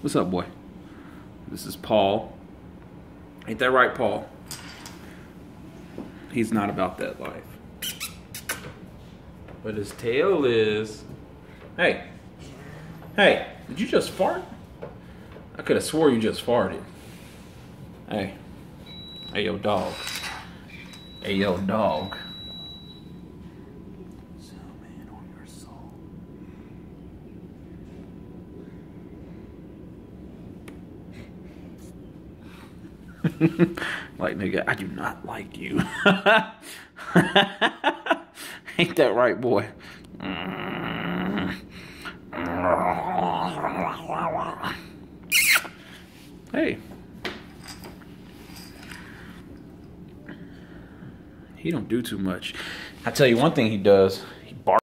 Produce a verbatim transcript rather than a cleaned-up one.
What's up, boy? This is Paul. Ain't that right, Paul? He's not about that life. But his tail is... Hey. Hey, did you just fart? I could have swore you just farted. Hey. Hey, yo, dog. Hey, yo, dog. Zoom in on your soul. Like, nigga, I do not like you. Ain't that right, boy? Hey. He don't do too much. I tell you one thing he does.